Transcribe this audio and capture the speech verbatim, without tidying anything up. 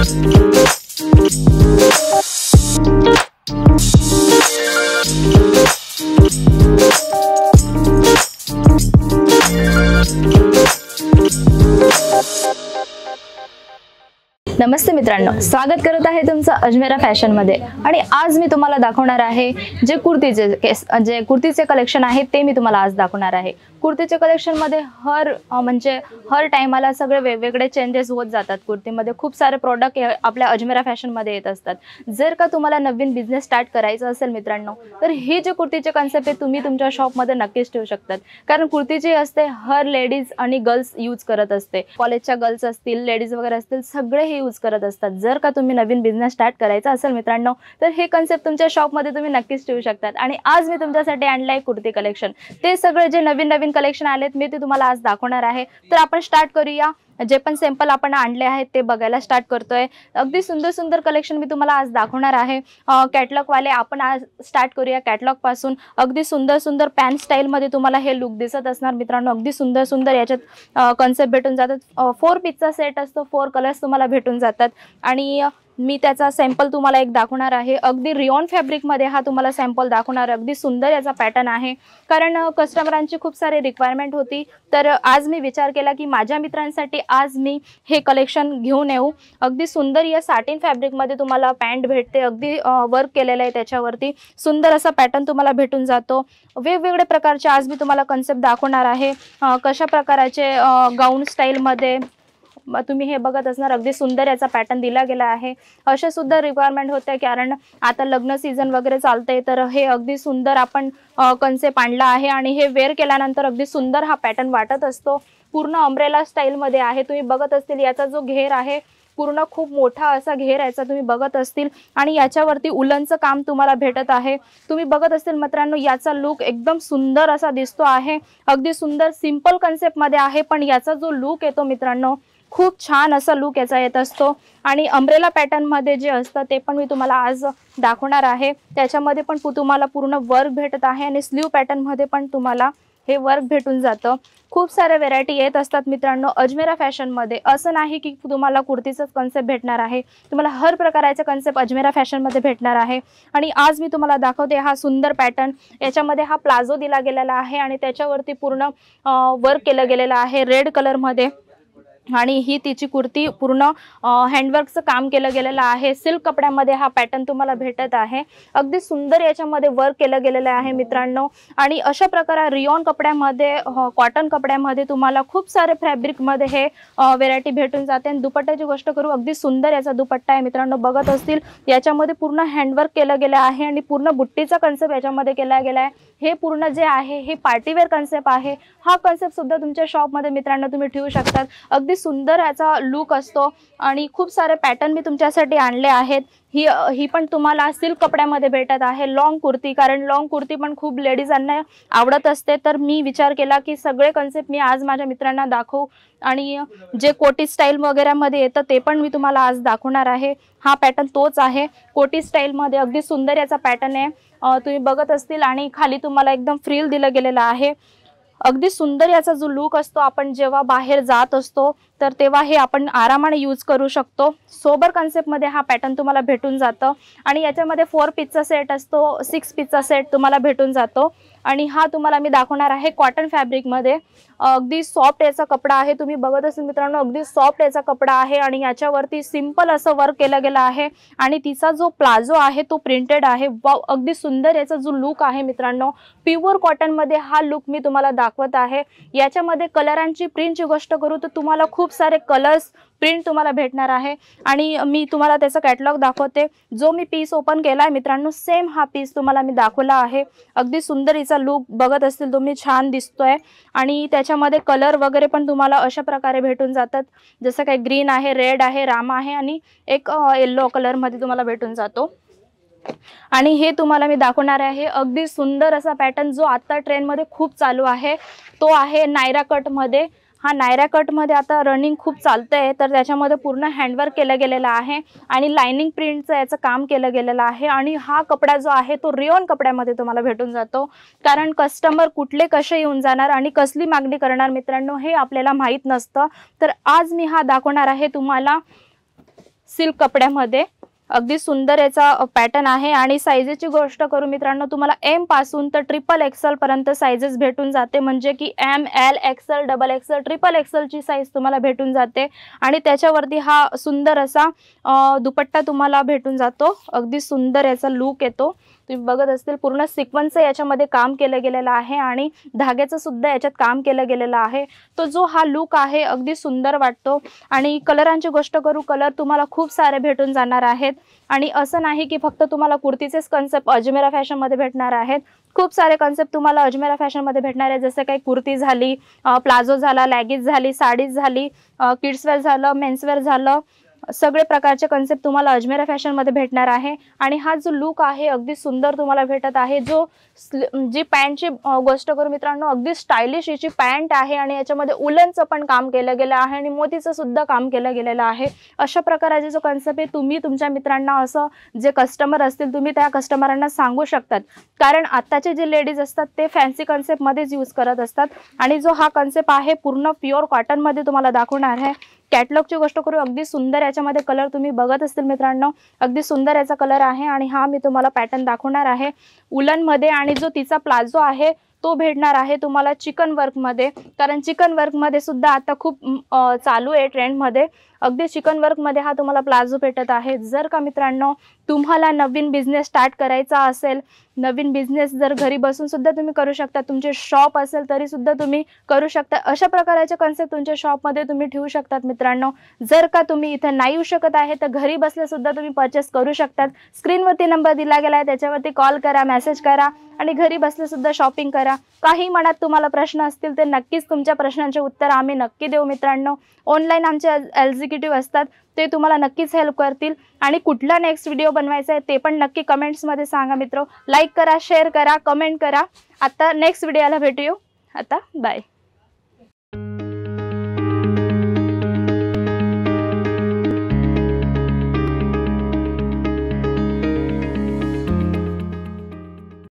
नमस्ते मित्रांनो, स्वागत करत आहे तुमचं अजमेरा फॅशन मध्ये। आणि आज मी तुम्हाला दाखवणार आहे जे कुर्तीचे जे कुर्तीचे कलेक्शन आहे ते मी तुम्हाला आज दाखवणार आहे। कुर्तीचे कलेक्शन मध्ये हर म्हणजे हर टाइमाला सगळे वेगवेगळे चेंजेस होत जातात। कुर्तीमध्ये खूप सारे प्रोडक्ट आपल्या अजमेरा फॅशन मध्ये येत असतात। जर का तुम्हाला नवीन बिझनेस स्टार्ट करायचा असेल मित्रांनो, तर ही जे कुर्तीचे कॉन्सेप्ट आहे तुम्ही तुमच्या शॉप मध्ये नक्कीच ठेवू शकतात। कारण कुर्ती जी असते हर लेडीज आणि गर्ल्स यूज करत असते। कॉलेजच्या गर्ल्स असतील, लेडीज वगैरे असतील, सगळे हे यूज करत असतात। जर का तुम्ही नवीन बिझनेस स्टार्ट करायचा असेल मित्रांनो, तर हे कॉन्सेप्ट तुमच्या शॉप मध्ये तुम्ही नक्कीच ठेवू शकतात। आणि आज मी तुमच्यासाठी आणले आहे कुर्ती कलेक्शन। ते सगळे जे नवीन नवीन कलेक्शन आलेत मी ते तुम्हाला आज दाखवणार आहे। तर आपण स्टार्ट करूया। जे पण सॅम्पल आपण आणले आहेत ते बघायला स्टार्ट करतोय। अगदी सुंदर सुंदर कलेक्शन मी तुम्हाला आज दाखवणार आहे। कॅटलॉग वाले आपण आज स्टार्ट करूया कॅटलॉग पासून। अगदी सुंदर सुंदर पॅन्ट स्टाईल मध्ये तुम्हाला हे लुक दिसत असणार मित्रांनो। अगदी सुंदर सुंदर याच्यात कॉन्सेप्ट भेटून जातात। फोर पीसचा सेट असतो, फोर कलर्स तुम्हाला भेटून जातात। आणि मी त्याचा सॅम्पल तुम्हाला एक दाखवणार आहे। अगदी रियॉन फॅब्रिक मध्ये हा तुम्हाला सॅम्पल दाखवणार। अगदी सुंदर याचा पॅटर्न आहे, कारण कस्टमरांची खूप सारी रिक्वायरमेंट होती। तर आज मी विचार केला की माझ्या मित्रांसाठी आज मी हे कलेक्शन घेऊन येऊ। अगदी सुंदर या साटिन फॅब्रिक मध्ये तुम्हाला पॅन्ट भेटते। अगदी वर्क केलेलं आहे त्याच्यावरती। सुंदर असा पॅटर्न तुम्हाला भेटून जातो। वेगवेगळे प्रकारचे आज मी तुम्हाला कॉन्सेप्ट दाखवणार आहे। कशा प्रकारचे गाऊन स्टाईल मध्ये तुम्ही हे बघत असणार। अगदी सुंदर याचा पॅटर्न दिला गेला आहे। अशा सुद्धा रिक्वायरमेंट होते, कारण आता लग्न सीजन वगैरे चालते, तर हे अगदी सुंदर आपण कॉन्सेप्ट आणला आहे। आणि हे वेअर केल्यानंतर अगदी सुंदर हा पॅटर्न वाटत असतो। पूर्ण अम्ब्रेला स्टाईल मध्ये आहे। तुम्ही बघत असतील याचा जो घेर आहे पूर्ण खूप मोठा असा घेर याचा तुम्ही बघत असतील। आणि याच्यावरती उलनचं काम तुम्हाला भेटत आहे। तुम्ही बघत असतील मित्रांनो, याचा लुक एकदम सुंदर असा दिसतो आहे। अगदी सुंदर सिंपल कॉन्सेप्ट मध्ये आहे, पण याचा जो लुक येतो मित्रांनो खूप छान असा लुक याचा येत असतो। आणि अम्ब्रेला पॅटर्न मध्ये जे असतं ते पण मी तुम्हाला आज दाखवणार आहे। त्याच्यामध्ये पण तुम्हाला पूर्ण वर्क भेटत आहे आणि स्लीव पॅटर्न मध्ये पण तुम्हाला हे वर्क भेटून जातं। खूप सारे व्हेरायटी येत असतात मित्रांनो अजमेरा फॅशन मध्ये। असं नाही की तुम्हाला कुर्तीचाच कॉन्सेप्ट भेटणार आहे, तुम्हाला हर प्रकारचे कॉन्सेप्ट अजमेरा फॅशन मध्ये भेटणार आहे। आणि आज मी तुम्हाला दाखवते हा सुंदर पॅटर्न। याच्यामध्ये हा प्लाझो दिला गेलेला आहे आणि त्याच्यावरती पूर्ण वर्क केलं गेलेलं आहे रेड कलर मध्ये। आणि ही तिची कुर्ती पूर्ण हँडवर्कचं काम केलं गेलेलं आहे। सिल्क कपड्यामध्ये हा पॅटर्न तुम्हाला भेटत आहे। अगदी सुंदर याच्यामध्ये वर्क केलं गेलेलं आहे मित्रांनो। आणि अशा प्रकारे रियॉन कपड्यामध्ये, कॉटन कपड्यामध्ये तुम्हाला खूप सारे फॅब्रिकमध्ये हे व्हेरायटी भेटून जाते। आणि दुपट्ट्याची गोष्ट करू, अगदी सुंदर याचा दुपट्टा आहे मित्रांनो। बघत असतील याच्यामध्ये पूर्ण हँडवर्क केलं गेलं आहे आणि पूर्ण बुट्टीचा कॉन्सेप्ट याच्यामध्ये केला गेला आहे। हे पूर्ण जे आहे हे पार्टीवेअर कॉन्सेप्ट आहे। हा कॉन्सेप्ट सुद्धा तुमच्या शॉपमध्ये मित्रांनो तुम्ही ठेवू शकतात। अगदी सुंदर याचा लुक असतो आणि खूप सारे पॅटर्न मी तुमच्यासाठी आणले आहेत। ही ही पण तुम्हाला सिल्क कपड्यामध्ये भेटत आहे लॉंग कुर्ती, कारण लॉंग कुर्ती पण खूप लेडीजांना आवडत असते। तर मी विचार केला की सगळे कॉन्सेप्ट मी आज माझ्या मित्रांना दाखवू। आणि जे कोटी स्टाईल वगैरे मध्ये येतं ते पण मी तुम्हाला आज दाखवणार आहे। हा पॅटर्न तोच आहे कोटी स्टाईल मध्ये। अगदी सुंदर याचा पॅटर्न आहे, तुम्ही बघत असतील। आणि खाली तुम्हाला एकदम फ्रिल दिलं गेलेलं आहे। अगदी सुंदर याचा जो लुक असतो, आपण जेव्हा बाहेर जात असतो तर तेव्हा हे आपण आरामाने यूज करू शकतो। सोबर कॉन्सेप्ट मध्ये हा पॅटर्न तुम्हाला भेटून जातं। आणि याच्यामध्ये फोर पीसचा सेट असतो, सिक्स पीसचा सेट तुम्हाला भेटून जातो। आणि हा तुम्हाला मी दाखवणार आहे कॉटन फॅब्रिक मध्ये। अगदी सॉफ्ट याचा कपडा आहे, तुम्ही बघत असाल मित्रांनो अगदी सॉफ्ट याचा कपडा आहे। आणि याच्यावरती सिंपल असं वर्क केलं गेलं आहे। आणि तिचा जो प्लाझो आहे तो प्रिंटेड आहे। वाव, अगदी सुंदर याचा जो लुक आहे मित्रांनो, प्युअर कॉटन मध्ये हा लुक मी तुम्हाला दाखवत आहे। याच्यामध्ये कलरांची प्रिंटची गोष्ट करू तर तुम्हाला खूप सारे कलर्स प्रिंट तुम्हाला भेटणार आहे। आणि मी तुम्हाला त्याचा कॅटलॉग दाखवते। जो मी पीस ओपन केलाय मित्रांनो सेम हा पीस तुम्हाला मी दाखवला आहे। अगदी सुंदर याचा लुक बघत असतील तुम्ही, छान दिसतोय। आणि त्याच्यामध्ये कलर वगैरे पण तुम्हाला अशा प्रकारे भेटून जातात, जसं काही ग्रीन आहे, रेड आहे, रामा आहे आणि एक येलो कलर मध्ये तुम्हाला भेटून जातो। आणि हे तुम्हाला मी दाखवणार आहे अगदी सुंदर असा पॅटर्न जो आता ट्रेंड मध्ये खूप चालू आहे, तो आहे नायरा कट मध्ये। हा नायरा कट मध्ये आता रनिंग खूप चालतंय, तर त्याच्यामध्ये पूर्ण हँडवर्क केलं गेलेलं आहे आणि लाइनिंग प्रिंटचं याचं काम केलं गेलेलं आहे। आणि हा कपडा जो आहे तो रियॉन कपड्यामध्ये तुम्हाला भेटून जातो, कारण कस्टमर कुठले कसे येऊन जाणार आणि कसली मागणी करणार मित्रांनो हे आपल्याला माहित नसतं। तर आज मी हा दाखवणार आहे तुम्हाला सिल्क कपड्यामध्ये अगदी सुंदर याचा पॅटर्न आहे। आणि साईजेची गोष्ट करू मित्रांनो, तुम्हाला एम पासून तर ट्रिपल एक्सेल पर्यंत साईजेस भेटून जाते, म्हणजे की M L XL double XL triple एक्सेलची साईज तुम्हाला भेटून जाते। आणि त्याच्यावरती हा सुंदर असा दुपट्टा तुम्हाला भेटून जातो, अगदी सुंदर याचा लुक येतो। तुम्ही बघत असतील पूर्ण सिक्वेन्सचं याच्यामध्ये काम केलं गेलेलं आहे आणि धाग्याचं सुद्धा याच्यात काम केलं गेलेलं आहे। तो जो हा लुक आहे अगदी सुंदर वाटतो। आणि कलरांची गोष्ट करू, कलर तुम्हाला खूप सारे भेटून जाणार आहेत। आणि असं नाही की फक्त तुम्हाला कुर्तीचेच कन्सेप्ट अजमेरा फॅशनमध्ये भेटणार आहेत, खूप सारे कन्सेप्ट तुम्हाला अजमेरा फॅशनमध्ये भेटणार आहे। जसं काही कुर्ती झाली, प्लाझो झाला, लॅगीज झाली, साडीज झाली, किड्सवेअर झालं, मेन्सवेअर झालं, सगळे प्रकारचे कन्सेप्ट तुम्हाला अजमेरा फॅशनमध्ये भेटणार आहे। आणि हा जो लुक आहे अगदी सुंदर तुम्हाला भेटत आहे। जो जी पॅन्टची गोष्ट करू मित्रांनो, अगदी स्टायलिश याची पॅन्ट आहे आणि याच्यामध्ये उलनचं पण काम केलं गेलं आहे आणि मोतीचं सुद्धा काम केलं गेलेलं आहे। अशा प्रकारचे जो कन्सेप्ट आहे, तुम्ही तुमच्या मित्रांना, असं जे कस्टमर असतील तुम्ही त्या कस्टमरांना सांगू शकतात, कारण आत्ताचे जे लेडीज असतात ते फॅन्सी कन्सेप्टमध्येच यूज करत असतात। आणि जो हा कन्सेप्ट आहे पूर्ण प्युअर कॉटनमध्ये तुम्हाला दाखवणार आहे। कॅटलॉगची गोष्ट करू, अगदी सुंदर याच्यामध्ये कलर तुम्ही बघत असतील मित्रांनो, अगदी सुंदर याचा कलर आहे। आणि हा मी तुम्हाला पॅटर्न दाखवणार आहे उलनमध्ये। आणि जो तिचा प्लाझो आहे तो भेटणार आहे तुम्हाला चिकन वर्कमध्ये, कारण चिकन वर्कमध्ये सुद्धा आता खूप चालू आहे ट्रेंडमध्ये। अगदी चिकन वर्कमध्ये हा तुम्हाला प्लाझो भेटत आहे। जर का मित्रांनो तुम्हाला नवीन बिझनेस स्टार्ट करायचा असेल, नवीन बिझनेस जर घरी बसून सुद्धा तुम्ही करू शकता, तुमचे शॉप असेल तरी सुद्धा तुम्ही करू शकता, अशा प्रकारचे कन्सेप्ट तुमच्या शॉपमध्ये तुम्ही ठेवू शकतात मित्रांनो। जर का तुम्ही इथे नाही येऊ शकत आहे तर घरी बसले सुद्धा तुम्ही परचेस करू शकतात। स्क्रीनवरती नंबर दिला गेला आहे, त्याच्यावरती कॉल करा, मेसेज करा आणि घरी बसले सुद्धा शॉपिंग करा। काही मनात तुम्हाला प्रश्न असतील तर नक्कीच तुमच्या प्रश्नांचे उत्तर आम्ही नक्की देऊ मित्रांनो। ऑनलाईन आमचे एक्झिक्युटिव्ह असतात, ते तुम्हाला नक्कीच हेल्प करतील। आणि कुठला नेक्स्ट व्हिडिओ बनवायचा आहे ते पण नक्की कमेंट्समध्ये सांगा मित्र। लाईक करा, शेअर करा, कमेंट करा। आता नेक्स्ट व्हिडिओला भेटूया, आता बाय।